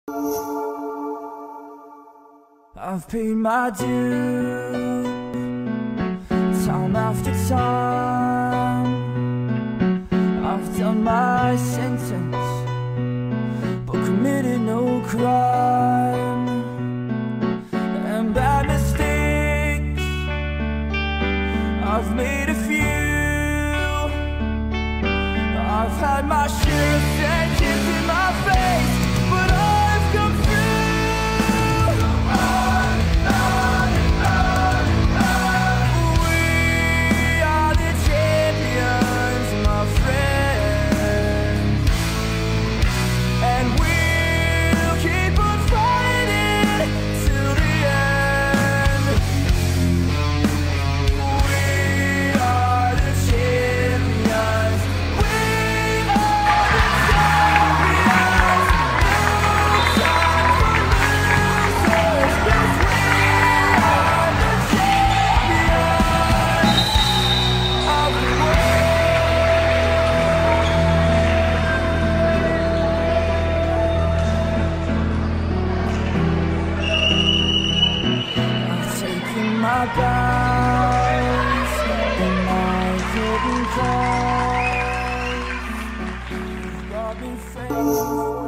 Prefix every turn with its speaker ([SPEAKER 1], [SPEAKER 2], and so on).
[SPEAKER 1] I've paid my dues, time after time. I've done my sentence, but committed no crime. And bad mistakes, I've made a few. I've had my share of sentence in my face, but I've come through. We are the champions, my friend, and we'll keep on fighting till the end. We are the champions. We are the champions. No time for losers, 'cause we are the champions of the world. I've taken my bows and my hidden cause. You've brought me faith.